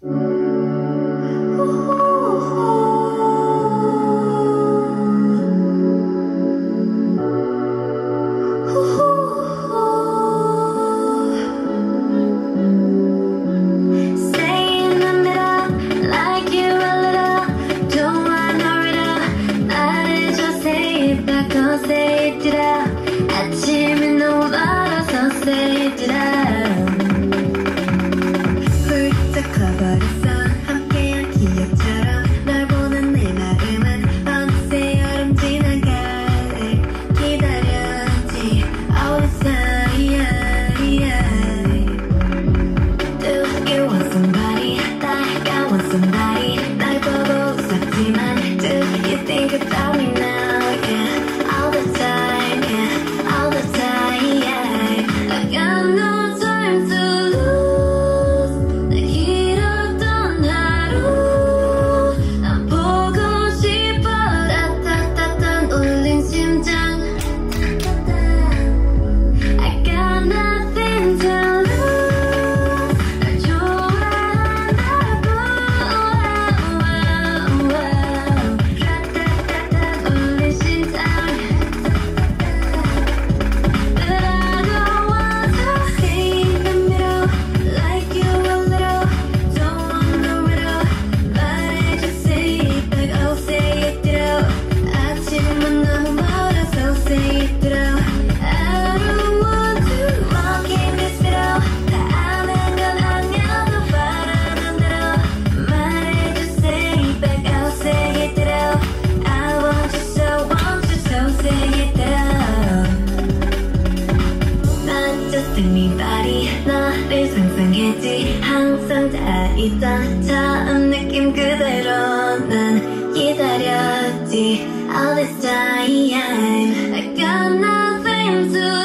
아침이 너무 멀어서 say it out. 훌쩍 커버렸어 함께한 기억처럼 널 보는 내 마음은 어느새 여름 지나가를 기다렸지 all the time. Do you want somebody? I want somebody. 날 보고 웃었지만 do you think about me now? Yeah, all the time. Yeah, all the time. Yeah, I got no time to lose. 내 길었던 하루 난 보고 싶어. 따따따따 울린 심장. I got nothing to lose. 날 좋아한다고. 따따따따 울린 심장. But I don't want to stay in the middle like you a little. Don't want no riddle. 말해줘 say it back. Oh say it through. 아침은 너무 멀어서 say it through. I don't want to walk in this middle. 다 아는 건 아냐고 바라는 대로. 말해줘 say it back. Oh say it through. I want you so say it through. Not just anybody. 너를 상상했지. 항상 다 있던 처음 느낌 그대로 난 기다렸지 all this time. I got nothing to